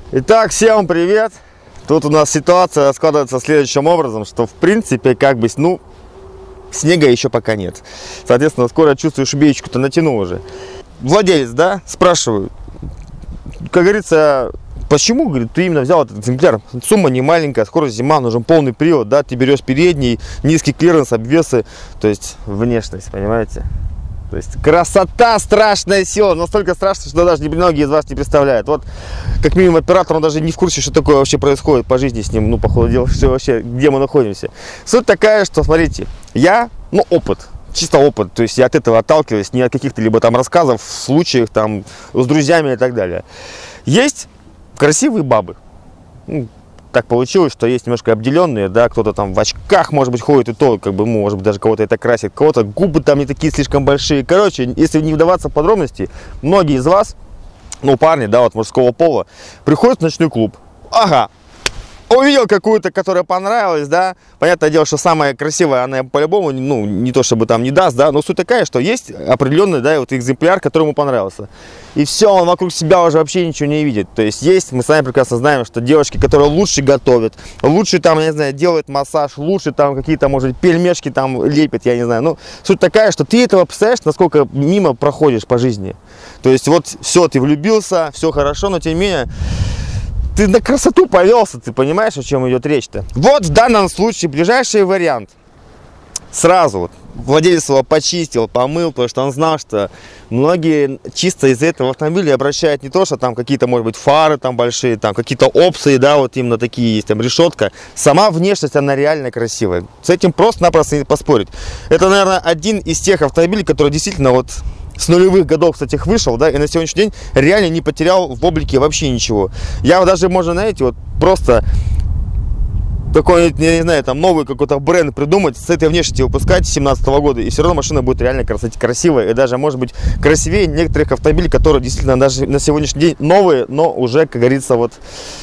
Итак, всем привет! Тут у нас ситуация складывается следующим образом, что в принципе как бы, ну, снега еще пока нет. Соответственно, скоро чувствую, шубеечку-то натянул уже. Владелец, да, спрашиваю, как говорится, почему, говорит, ты именно взял этот экземпляр? Сумма не маленькая, скоро зима, нужен полный привод, да, ты берешь передний, низкий клиренс, обвесы, то есть внешность, понимаете? То есть красота, страшная сила, настолько страшно, что даже многие из вас не представляют. Вот, как минимум, оператор, он даже не в курсе, что такое вообще происходит по жизни с ним, ну, по ходу дела, все вообще, где мы находимся. Суть такая, что, смотрите, опыт, чисто опыт, то есть я от этого отталкиваюсь, не от каких-то либо там рассказов, случаев там с друзьями и так далее. Есть красивые бабы. Так получилось, что есть немножко обделенные, да, кто-то там в очках, может быть, ходит, и то, как бы, может быть, даже кого-то это красит, кого-то губы там не такие слишком большие. Короче, если не вдаваться в подробности, многие из вас, ну, парни, да, вот мужского пола, приходят в ночной клуб. Ага, увидел какую-то, которая понравилась, да, понятное дело, что самая красивая, она по-любому, ну, не то чтобы там не даст, да, но суть такая, что есть определенный, да, вот экземпляр, который ему понравился. И все, он вокруг себя уже вообще ничего не видит. То есть мы сами прекрасно знаем, что девушки, которые лучше готовят, лучше там, я не знаю, делают массаж, лучше там какие-то, может, пельмешки там лепят, я не знаю. Ну, суть такая, что ты этого представляешь, насколько мимо проходишь по жизни. То есть вот все, ты влюбился, все хорошо, но тем не менее, ты на красоту повелся, ты понимаешь, о чем идет речь-то? Вот в данном случае ближайший вариант. Сразу вот владелец его почистил, помыл, потому что он знал, что многие чисто из-за этого автомобиля обращают не то, что там какие-то, может быть, фары там большие, там какие-то опции, да, вот именно такие есть, там решетка. Сама внешность, она реально красивая. С этим просто-напросто не поспорить. Это, наверное, один из тех автомобилей, который действительно вот с нулевых годов, кстати, вышел, да, и на сегодняшний день реально не потерял в облике вообще ничего. Я даже, можно, знаете, вот просто такой, я не знаю, там новый какой-то бренд придумать, с этой внешности выпускать 2017 года, и все равно машина будет реально красивая, и даже, может быть, красивее некоторых автомобилей, которые действительно даже на сегодняшний день новые, но уже, как говорится, вот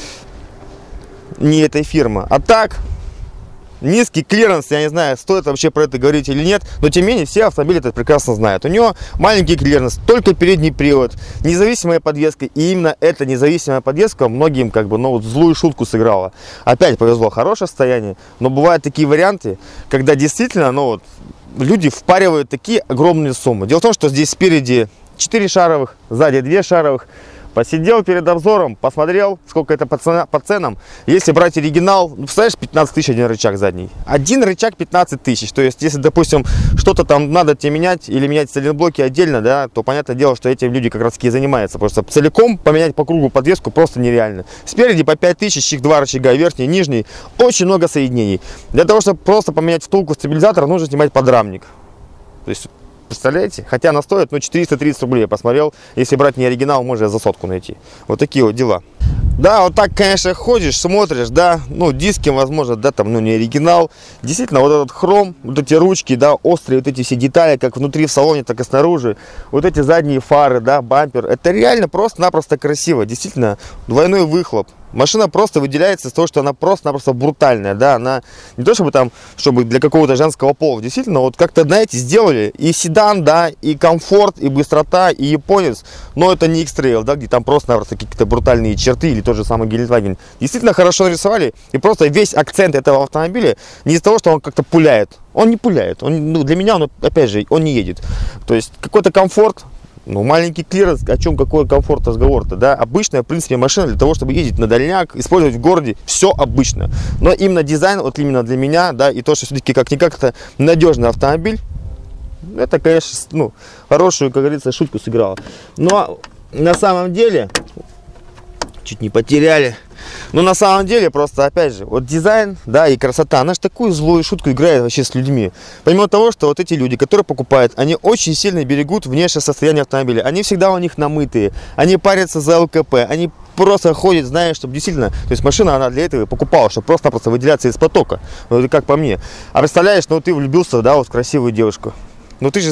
не этой фирмы. А так, низкий клиренс, я не знаю, стоит вообще про это говорить или нет, но тем не менее все автомобили это прекрасно знают. У него маленький клиренс, только передний привод, независимая подвеска, и именно эта независимая подвеска многим как бы, ну, вот злую шутку сыграла. Опять повезло, хорошее состояние, но бывают такие варианты, когда действительно, ну, вот, люди впаривают такие огромные суммы. Дело в том, что здесь спереди 4 шаровых, сзади 2 шаровых. Посидел перед обзором, посмотрел, сколько это по ценам. Если брать оригинал, ну, представляешь, 15 тысяч один рычаг задний. Один рычаг 15 тысяч. То есть, если, допустим, что-то там надо тебе менять или менять сайлентблоки отдельно, да, то понятное дело, что этим люди как раз таки и занимаются. Потому что целиком поменять по кругу подвеску просто нереально. Спереди по 5000, их 2 рычага, верхний и нижний. Очень много соединений. Для того, чтобы просто поменять втулку стабилизатора, нужно снимать подрамник. То есть, представляете? Хотя она стоит, ну, 430 рублей, я посмотрел. Если брать не оригинал, можно за сотку найти. Вот такие вот дела. Да, вот так, конечно, ходишь, смотришь, да, ну, диски, возможно, да, там, ну, не оригинал. Действительно, вот этот хром, вот эти ручки, да, острые, вот эти все детали, как внутри в салоне, так и снаружи. Вот эти задние фары, да, бампер. Это реально просто-напросто красиво. Действительно, двойной выхлоп. Машина просто выделяется из того, что она просто-напросто брутальная, да, она не то чтобы там, чтобы для какого-то женского пола, действительно, вот как-то, знаете, сделали и седан, да, и комфорт, и быстрота, и японец, но это не X-Trail, да, где там просто-напросто какие-то брутальные черты, или тот же самый Гелендваген. Действительно хорошо нарисовали, и просто весь акцент этого автомобиля не из-за того, что он как-то пуляет, он не пуляет, он, ну, для меня он, опять же, он не едет, то есть какой-то комфорт. Ну, маленький клиренс, о чем какой комфорт разговор-то, да? Обычная, в принципе, машина для того, чтобы ездить на дальняк, использовать в городе, все обычно. Но именно дизайн, вот именно для меня, да, и то, что все-таки как-никак это надежный автомобиль, это, конечно, ну, хорошую, как говорится, шутку сыграло. Но на самом деле, чуть не потеряли. Но на самом деле, просто, опять же, вот дизайн, да, и красота, она же такую злую шутку играет вообще с людьми. Помимо того, что вот эти люди, которые покупают, они очень сильно берегут внешнее состояние автомобиля. Они всегда у них намытые, они парятся за ЛКП, они просто ходят, зная, чтобы действительно, то есть машина, она для этого и покупала, чтобы просто-напросто выделяться из потока. Ну, это как по мне. А представляешь, ну, ты влюбился, да, вот в красивую девушку. Ну ты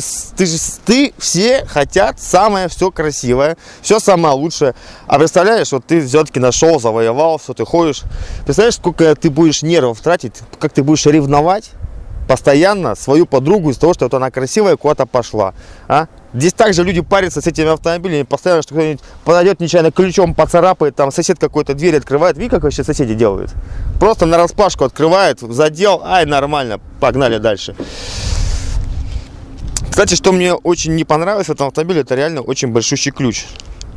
все хотят самое все красивое, все самое лучшее. А представляешь, вот ты все-таки нашел, завоевал, все, ты ходишь. Представляешь, сколько ты будешь нервов тратить, как ты будешь ревновать, постоянно свою подругу из-за того, что вот она красивая, куда-то пошла. А? Здесь также люди парятся с этими автомобилями, постоянно, что кто-нибудь подойдет, нечаянно ключом поцарапает, там сосед какой-то дверь открывает. Видите, как вообще соседи делают? Просто на распашку открывает, задел, ай, нормально, погнали дальше. Кстати, что мне очень не понравилось в этом автомобиле, это реально очень большущий ключ.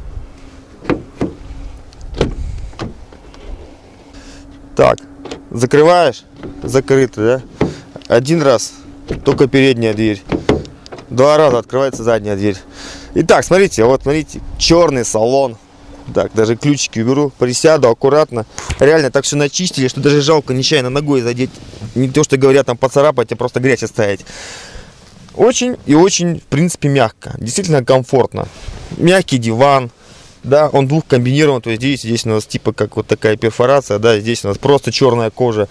Так, закрываешь, закрыто, да? Один раз только передняя дверь, 2 раза открывается задняя дверь. Итак, смотрите, вот смотрите, черный салон. Так, даже ключики уберу, присяду аккуратно. Реально так все начистили, что даже жалко нечаянно ногой задеть. Не то, что говорят, там поцарапать, а просто грязь оставить. Очень и очень, в принципе, мягко. Действительно комфортно. Мягкий диван. Да, он двухкомбинирован, то есть здесь у нас типа как вот такая перфорация, да, здесь у нас просто черная кожа.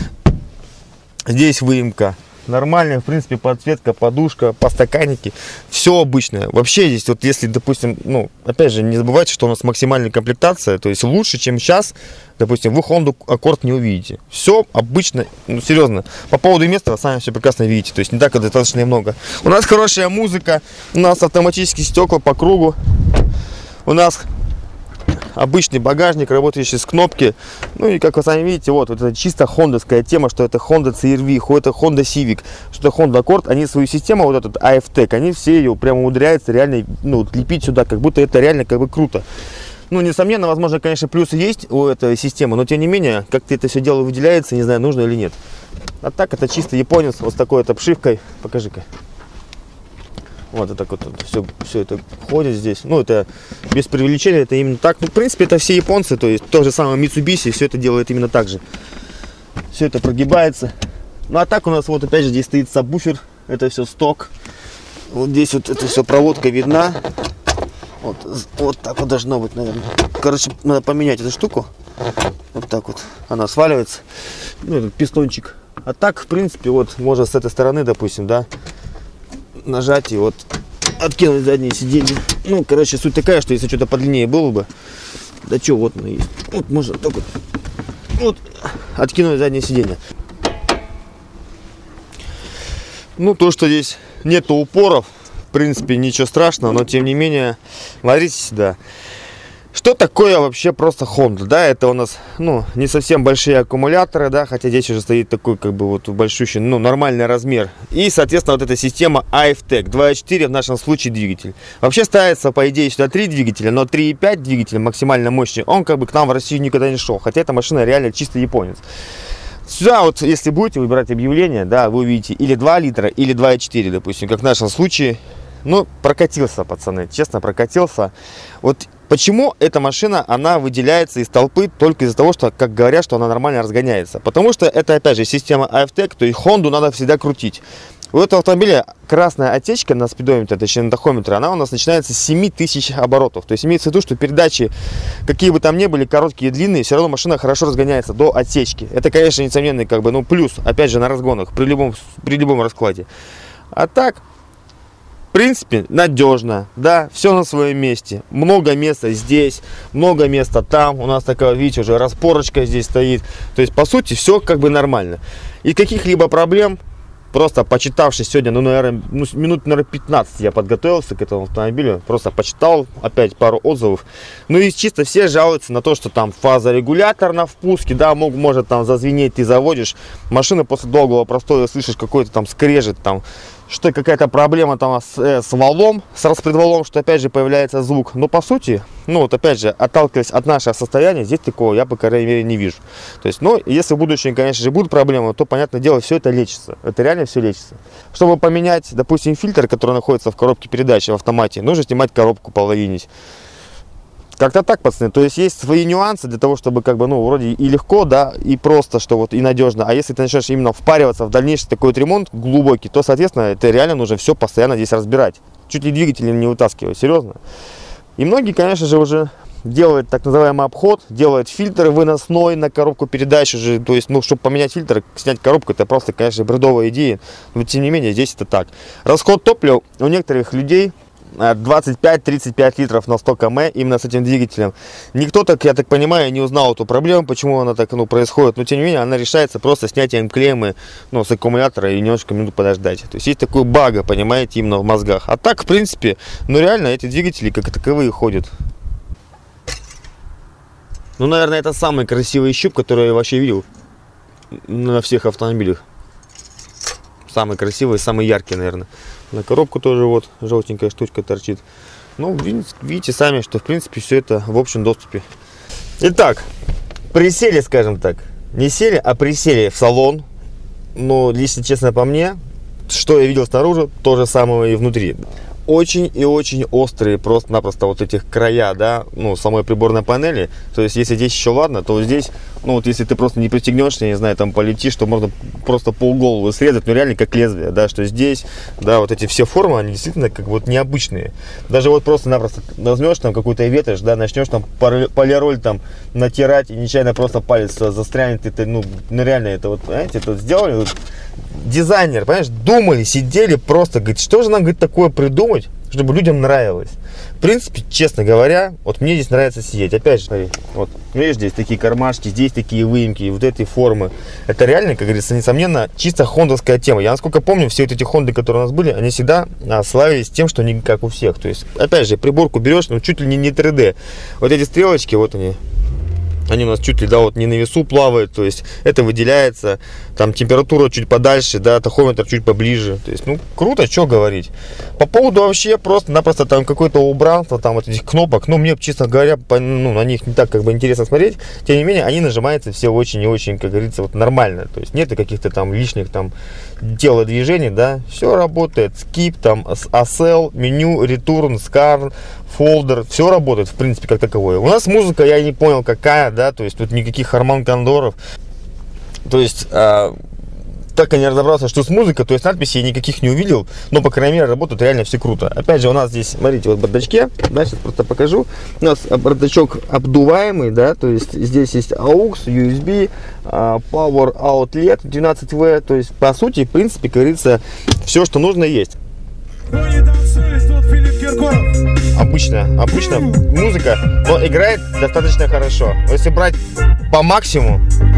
Здесь выемка. Нормальная, в принципе, подсветка, подушка, подстаканники. Все обычное. Вообще здесь, вот если, допустим, ну, опять же, не забывайте, что у нас максимальная комплектация, то есть лучше, чем сейчас, допустим, вы Honda Accord не увидите. Все обычно, ну, серьезно. По поводу места вы сами все прекрасно видите, то есть не так достаточно и много. У нас хорошая музыка, у нас автоматические стекла по кругу, у нас обычный багажник, работающий с кнопки. Ну и как вы сами видите, вот это чисто хондовская тема, что это Honda CR-V, это Honda Civic, что это Honda Accord. Они свою систему, вот этот AF-Tech, они все ее прямо умудряются реально, ну, лепить сюда, как будто это реально как бы круто. Ну, несомненно, возможно, конечно, плюсы есть у этой системы, но тем не менее, как-то это все дело выделяется, не знаю, нужно или нет. А так это чисто японец, вот с такой вот обшивкой. Покажи-ка. Вот это вот все это ходит здесь. Ну, это без преувеличения, это именно так. Ну, в принципе, это все японцы, то есть то же самое Mitsubishi, все это делает именно так же. Все это прогибается. Ну, а так у нас вот опять же здесь стоит сабвуфер, это все сток. Вот здесь вот это все проводка видна. Вот так вот должно быть, наверное. Короче, надо поменять эту штуку. Вот так вот она сваливается. Ну, этот пистончик. А так, в принципе, вот можно с этой стороны, допустим, да, нажать и вот откинуть заднее сиденье. Ну, короче, суть такая, что если что-то подлиннее было бы, да что, вот оно есть. Вот можно только вот откинуть заднее сиденье. Ну, то, что здесь нету упоров, в принципе, ничего страшного, но тем не менее, смотрите сюда. Что такое вообще просто Honda? Да, это у нас, ну, не совсем большие аккумуляторы, да, хотя здесь уже стоит такой, как бы, вот большущий, ну, нормальный размер. И, соответственно, вот эта система AF-Tech, 2.4 в нашем случае двигатель. Вообще ставится, по идее, сюда 3 двигателя, но 3.5 двигатель максимально мощный, он как бы к нам в Россию никогда не шел, хотя эта машина реально чисто японец. Сюда вот, если будете выбирать объявление, да, вы увидите или 2 литра, или 2.4, допустим, как в нашем случае. Ну, прокатился, пацаны, честно, прокатился. Вот почему эта машина, она выделяется из толпы только из-за того, что, как говорят, что она нормально разгоняется. Потому что это, опять же, система AF-Tech, то есть Honda надо всегда крутить. У этого автомобиля красная отсечка на спидометре, точнее на тахометре, она у нас начинается с 7000 оборотов. То есть имеется в виду, что передачи, какие бы там ни были, короткие и длинные, все равно машина хорошо разгоняется до отсечки. Это, конечно, несомненный, как бы, ну, плюс, опять же, на разгонах, при любом раскладе. А так, в принципе, надежно, да, все на своем месте. Много места здесь, много места там. У нас такая, видите, уже распорочка здесь стоит. То есть, по сути, все как бы нормально. И каких-либо проблем, просто почитавшись сегодня, ну, наверное, минут, наверное, 15 я подготовился к этому автомобилю. Просто почитал опять пару отзывов. Ну и чисто все жалуются на то, что там фазорегулятор на впуске, да, может там зазвенеть, ты заводишь. Машина после долгого простоя слышишь какой-то там скрежет, там, что какая-то проблема там с валом, с распредвалом, что опять же появляется звук. Но по сути, ну вот опять же, отталкиваясь от нашего состояния, здесь такого я, по крайней мере, не вижу. То есть, ну, если в будущем, конечно же, будут проблемы, то, понятное дело, все это лечится. Это реально все лечится. Чтобы поменять, допустим, фильтр, который находится в коробке передач в автомате, нужно снимать коробку, половинить. Как-то так, пацаны. То есть есть свои нюансы для того, чтобы, как бы, ну, вроде и легко, да, и просто, что вот, и надежно. А если ты начнешь именно впариваться в дальнейший такой вот ремонт глубокий, то, соответственно, это реально нужно все постоянно здесь разбирать. Чуть ли двигатель не вытаскивать, серьезно. И многие, конечно же, уже делают так называемый обход, делают фильтр выносной на коробку передач уже. То есть, ну, чтобы поменять фильтр, снять коробку, это просто, конечно, бредовая идея. Но, тем не менее, здесь это так. Расход топлива у некоторых людей, 25-35 литров на 100 км именно с этим двигателем. Никто, так, я так понимаю, не узнал эту проблему, почему она так происходит, но тем не менее она решается просто снятием клеммы с аккумулятора и немножко минут подождать. То есть есть такой баг, понимаете, именно в мозгах. А так, в принципе, реально эти двигатели как таковые ходят. Наверное, это самый красивый щуп, который я вообще видел на всех автомобилях. Самый красивый, самый яркий, наверное. На коробку тоже вот желтенькая штучка торчит. Видите сами, что в принципе все это в общем доступе. Итак, присели, скажем так. Не сели, а присели в салон. Но, если честно по мне, что я видел снаружи, то же самое и внутри. Очень и очень острые просто-напросто вот этих края, да, самой приборной панели. То есть, если здесь еще ладно, то здесь, если ты просто не пристегнешься, не знаю, там полетишь, то можно просто полголовы срезать, реально как лезвие, да, что здесь, да, вот эти все формы, они действительно как вот необычные. Даже вот просто-напросто возьмешь там какую-то ветошь, да, начнешь там полироль там натирать, и нечаянно просто палец застрянет, это, реально, это вот, знаете, это сделали, вот, дизайнер, понимаешь, думали, сидели просто, говорит, что же нам, говорит, такое придумать, чтобы людям нравилось. В принципе, честно говоря, вот мне здесь нравится сидеть. Опять же, смотри, вот, видишь, здесь такие кармашки, здесь такие выемки, вот этой формы. Это реально, как говорится, несомненно, чисто хондовская тема. Я, насколько помню, все вот эти хонды, которые у нас были, они всегда славились тем, что они как у всех. То есть, опять же, приборку берешь, чуть ли не 3D. Вот эти стрелочки, вот они у нас чуть ли, да, вот не на весу плавают, то есть это выделяется, там температура чуть подальше, да, тахометр чуть поближе, то есть, круто, что говорить. По поводу вообще просто-напросто там какое-то убранство, там вот этих кнопок, мне, честно говоря, на них не так как бы интересно смотреть, тем не менее, они нажимаются все очень и очень, как говорится, вот нормально, то есть нет каких-то там лишних там телодвижений, да, все работает, skip, там, ASL, меню, return, scan, фолдер, все работает, в принципе, как таковое. У нас музыка, я не понял какая, да, то есть тут никаких Harman Kardon'ов, то есть так и не разобрался, что с музыкой, то есть надписей я никаких не увидел, но, по крайней мере, работает реально все круто. Опять же, у нас здесь, смотрите, вот в бардачке, да, сейчас просто покажу, у нас бардачок обдуваемый, да, то есть здесь есть AUX, USB, Power Outlet 12V, то есть, по сути, в принципе, как говорится, все, что нужно, есть. Обычно музыка, но играет достаточно хорошо. Если брать по максимуму,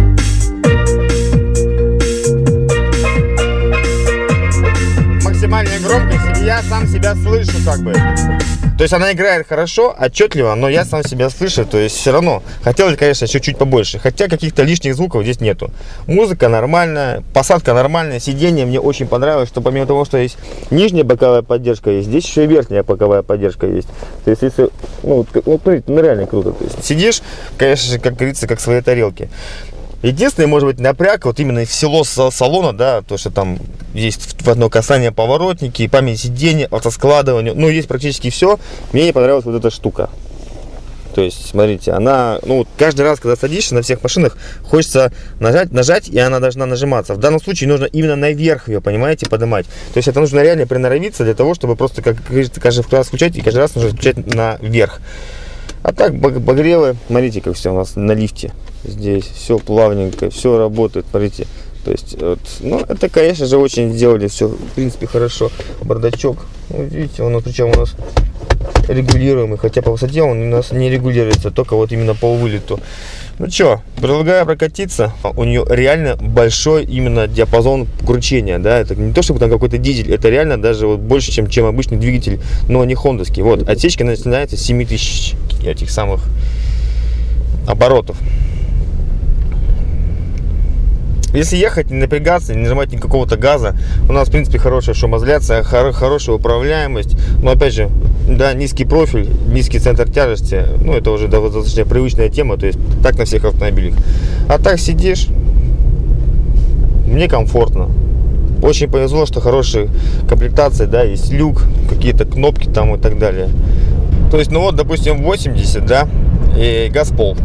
максимальная громкость, я сам себя слышу как бы. То есть она играет хорошо, отчетливо, но я сам себя слышу, то есть все равно. Хотелось, конечно, чуть-чуть побольше, хотя каких-то лишних звуков здесь нету. Музыка нормальная, посадка нормальная, сиденье мне очень понравилось, что помимо того, что есть нижняя боковая поддержка, есть здесь еще и верхняя боковая поддержка есть. То есть если, реально круто. То есть сидишь, конечно, как говорится, как в своей тарелке. Единственный, может быть, напряг вот именно в село салона, да, то, что там есть в одно касание поворотники, память сиденья, автоскладывание, есть практически все. Мне не понравилась вот эта штука. То есть, смотрите, она, каждый раз, когда садишься на всех машинах, хочется нажать, и она должна нажиматься. В данном случае нужно именно наверх ее, понимаете, поднимать. То есть это нужно реально приноровиться для того, чтобы просто, как говорится, каждый раз включать, и каждый раз нужно включать наверх. А так, обогревы, смотрите, как все у нас на лифте. Здесь все плавненько, все работает, смотрите. То есть, вот, это, конечно же, очень сделали все, в принципе, хорошо. Бардачок, видите, он, причем у нас регулируемый, хотя по высоте он у нас не регулируется, только вот именно по вылету. Предлагаю прокатиться. У нее реально большой именно диапазон кручения, да, это не то, чтобы там какой-то дизель, это реально даже вот больше, чем обычный двигатель, но не хондовский. Вот, отсечка начинается с 7000 этих самых оборотов. Если ехать, не напрягаться, не нажимать никакого-то газа, у нас, в принципе, хорошая шумоизоляция, хорошая управляемость. Но, опять же, да, низкий профиль, низкий центр тяжести, это уже достаточно привычная тема, то есть так на всех автомобилях. А так сидишь, мне комфортно. Очень повезло, что хорошая комплектация, да, есть люк, какие-то кнопки там и так далее. То есть, допустим, 80, да, и газ-пол.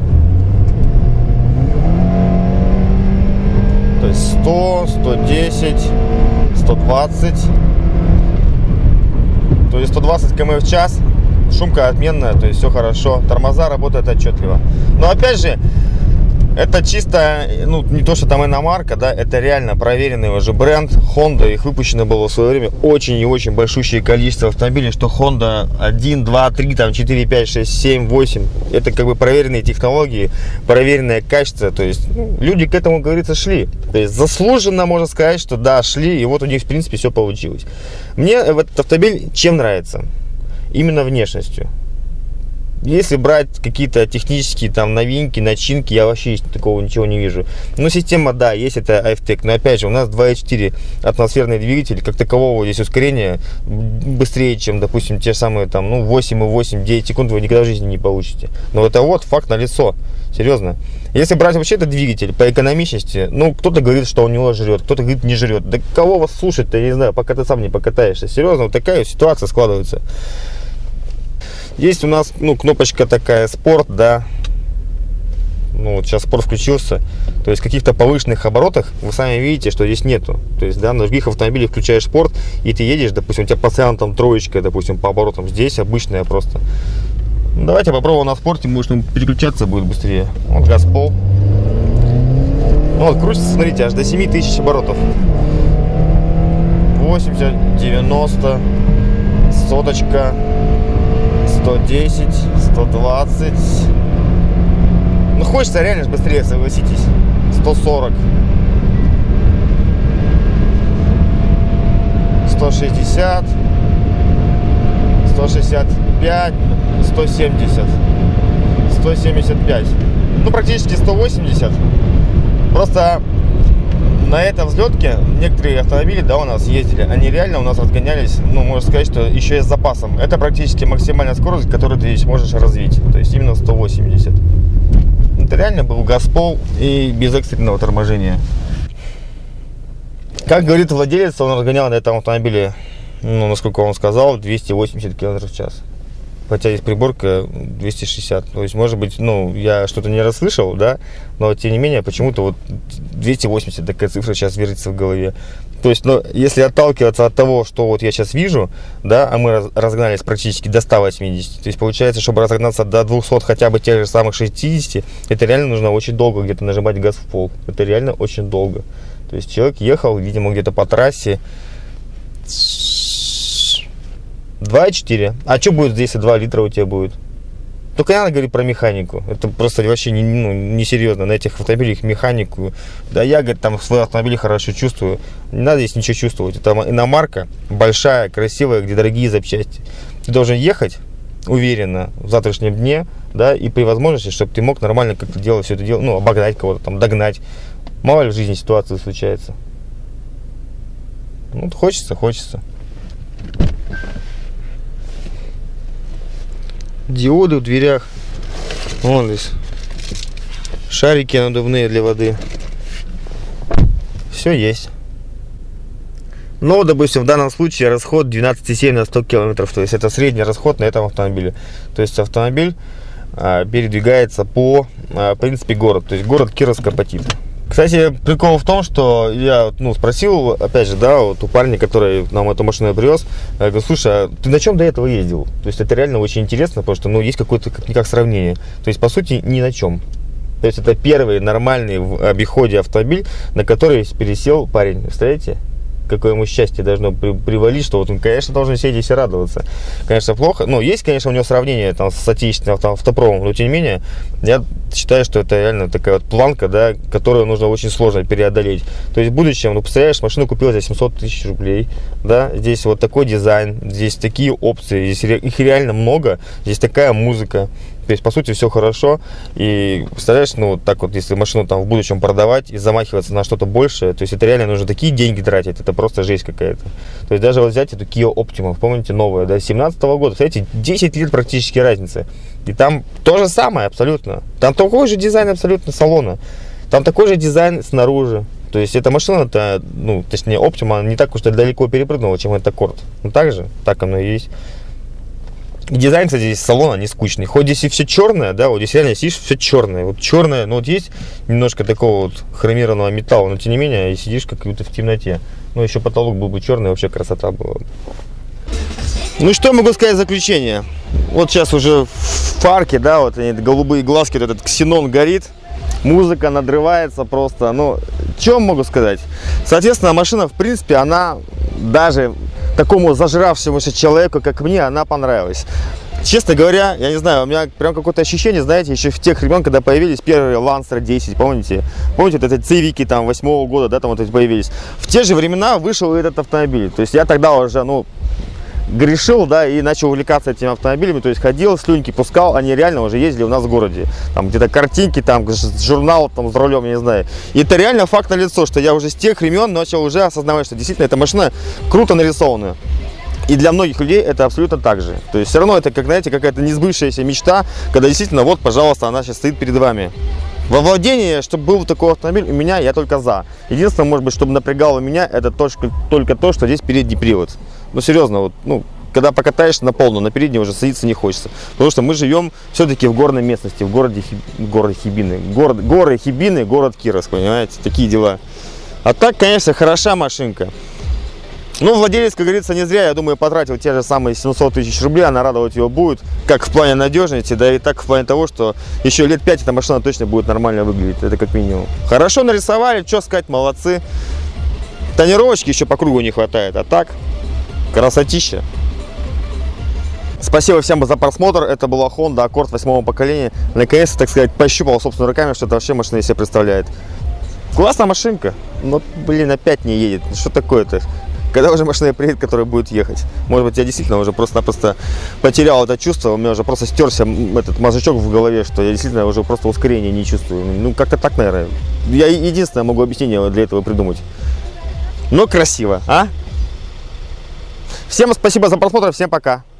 То есть 100, 110, 120. То есть 120 км в час. Шумка отменная, то есть все хорошо. Тормоза работают отчетливо. Но опять же, Это чисто, ну, не то, что там иномарка, да, это реально проверенный уже бренд Honda. Их выпущено было в свое время очень и очень большущее количество автомобилей, что Honda 1, 2, 3, там 4, 5, 6, 7, 8. Это как бы проверенные технологии, проверенное качество. То есть ну, люди к этому, как говорится, шли. То есть заслуженно можно сказать, что да, шли, и вот у них, в принципе, все получилось. Мне этот автомобиль чем нравится? Именно внешностью. Если брать какие-то технические там новинки, начинки, я вообще такого ничего не вижу. Но система, да, есть, это Автек. Но опять же, у нас 2.4 атмосферный двигатель, как такового здесь ускорения быстрее, чем, допустим, те самые там, ну, 8,8, 9 секунд вы никогда в жизни не получите. Но это вот факт налицо. Серьезно. Если брать вообще этот двигатель по экономичности, ну, кто-то говорит, что он него жрет, кто-то говорит, не жрет. Да кого вас слушать-то, я не знаю, пока ты сам не покатаешься. Серьезно, вот такая ситуация складывается. Есть у нас, ну, кнопочка такая спорт, да. Ну, вот сейчас спорт включился. То есть в каких-то повышенных оборотах вы сами видите, что здесь нету. То есть, да, на других автомобилях включаешь спорт, и ты едешь, допустим, у тебя постоянно там троечка, допустим, по оборотам. Здесь обычная просто. Ну, давайте попробуем на спорте, может, он переключаться будет быстрее. Вот газ в пол. Ну, вот крутится, смотрите, аж до 7000 оборотов. 80, 90, соточка. 110, 120. Ну, хочется реально быстрее, согласитесь. 140. 160. 165. 170. 175. Ну, практически 180. Просто на этом взлетке некоторые автомобили, да, у нас ездили, они реально у нас разгонялись, ну, можно сказать, что еще и с запасом. Это практически максимальная скорость, которую ты здесь можешь развить, то есть именно 180. Это реально был газ-пол и без экстренного торможения. Как говорит владелец, он разгонял на этом автомобиле, ну, насколько он сказал, 280 км в час. Хотя есть приборка 260. То есть, может быть, ну, я что-то не расслышал, да, но тем не менее, почему-то вот 280 такая цифра сейчас вертится в голове. То есть, ну, если отталкиваться от того, что вот я сейчас вижу, да, а мы разгнались практически до 180, то есть, получается, чтобы разогнаться до 200 хотя бы тех же самых 60, это реально нужно очень долго где-то нажимать газ в пол. Это реально очень долго. То есть, человек ехал, видимо, где-то по трассе. 2,4. А что будет здесь, 2 литра у тебя будет? Только не надо говорить про механику. Это просто вообще не серьезно. На этих автомобилях механику. Да я, говорит, там в своем автомобиле хорошо чувствую. Не надо здесь ничего чувствовать. Это иномарка большая, красивая, где дорогие запчасти. Ты должен ехать уверенно в завтрашнем дне, да, и при возможности, чтобы ты мог нормально как-то делать все это дело, ну, обогнать кого-то, там, догнать. Мало ли в жизни ситуации случается. Ну, хочется. Диоды в дверях. Вон здесь шарики надувные для воды. Все есть. Но, допустим, в данном случае расход 12,7 на 100 километров. То есть это средний расход на этом автомобиле. То есть автомобиль передвигается по, в принципе, город. То есть город Кировск-Апатит. Кстати, прикол в том, что я, ну, спросил, опять же, да, вот у парня, который нам эту машину привез, я говорю, слушай, а ты на чем до этого ездил? То есть это реально очень интересно, потому что, ну, есть какое-то как-никак сравнение. То есть, по сути, ни на чем. То есть это первый нормальный в обиходе автомобиль, на который пересел парень. Представляете? Какое ему счастье должно привалить, что вот он, конечно, должен сидеть здесь и радоваться. Конечно, плохо. Ну, есть, конечно, у него сравнение там с отечественным автопромом, но тем не менее, я считаю, что это реально такая вот планка, да, которую нужно очень сложно преодолеть. То есть в будущем, ну, представляешь, машину купил за 700 тысяч рублей, да, здесь вот такой дизайн, здесь такие опции, здесь их реально много, здесь такая музыка. То есть, по сути, все хорошо. И представляешь, ну, вот так вот, если машину там в будущем продавать и замахиваться на что-то большее, то есть это реально нужно такие деньги тратить, это просто жесть какая-то. То есть даже вот взять эту Kia Optima, помните, новая, да, 17-го года, смотрите, 10 лет практически разницы. И там то же самое абсолютно. Там такой же дизайн абсолютно салона. Там такой же дизайн снаружи. То есть эта машина-то, ну, точнее, Optima не так уж и далеко перепрыгнула, чем этот Accord. Ну, так же, так оно и есть. И дизайн, кстати, здесь салона не скучный. Хоть здесь и все черное, да, вот здесь реально сидишь, все черное. Вот черное, ну вот есть немножко такого вот хромированного металла, но тем не менее, и сидишь как будто в темноте. Ну, еще потолок был бы черный, вообще красота была. Ну и что могу сказать в заключение? Вот сейчас уже в фарке, да, вот они, голубые глазки, вот этот ксенон горит. музыка надрывается просто. Ну, что могу сказать? Соответственно, машина, в принципе, она даже такому зажравшемуся человеку, как мне, она понравилась. Честно говоря, я не знаю, у меня прям какое-то ощущение, знаете, еще в тех времен, когда появились первые Lancer 10, помните? Помните, вот эти цивики там 8-го года, да, там вот эти появились. В те же времена вышел этот автомобиль. То есть я тогда уже, ну, грешил, да, и начал увлекаться этими автомобилями, то есть ходил, слюньки пускал, они реально уже ездили у нас в городе. Там где-то картинки, там журнал там с рулем, я не знаю. И это реально факт налицо, что я уже с тех времен начал уже осознавать, что действительно эта машина круто нарисованная. И для многих людей это абсолютно так же. То есть все равно это, как, знаете, какая-то несбывшаяся мечта, когда действительно, вот, пожалуйста, она сейчас стоит перед вами. Во владении, чтобы был такой автомобиль у меня, я только за. Единственное, может быть, чтобы напрягало меня, это только то, что здесь передний привод. Ну, серьезно, вот, ну, когда покатаешься на полную, на передней уже садиться не хочется. Потому что мы живем все-таки в горной местности, в городе Хибины. Горы Хибины, город Кировск, понимаете, такие дела. А так, конечно, хороша машинка. Ну, владелец, как говорится, не зря, я думаю, потратил те же самые 700 тысяч рублей, она радовать его будет, как в плане надежности, да и так в плане того, что еще лет 5 эта машина точно будет нормально выглядеть, это как минимум. Хорошо нарисовали, что сказать, молодцы. Тонировочки еще по кругу не хватает, а так, красотища. Спасибо всем за просмотр, это была Honda Accord 8-го поколения. Наконец-то, так сказать, пощупал собственными руками, что это вообще машина из себя представляет. Классная машинка, но, блин, опять не едет, что такое-то? Когда уже машина приедет, которая будет ехать? Может быть, я действительно уже просто-напросто потерял это чувство, у меня уже просто стерся этот мозжечок в голове, что я действительно уже просто ускорения не чувствую. Ну, как-то так, наверное. Я единственное могу объяснение для этого придумать. Но красиво, а? Всем спасибо за просмотр, всем пока.